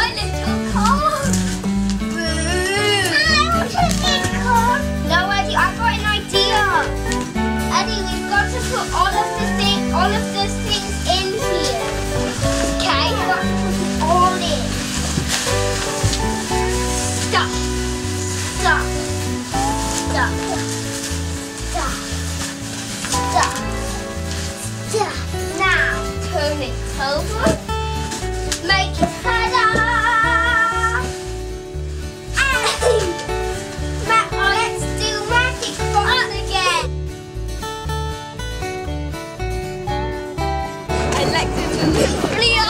my little car. I want a big car. No, Eddie, I've got an idea. Eddie, we've got to put all of the things in here. Okay, we've got to put it all in. Stop. Stop. Stop. Stop. Stop. Stop. Now, turn it over. Make it ta-da! Let's do magic box again. I like to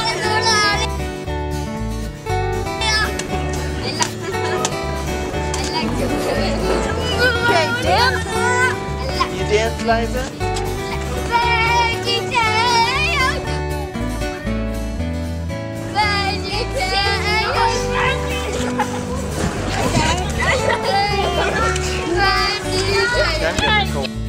Okay, dance. You dance, Liza? That's gonna be cool.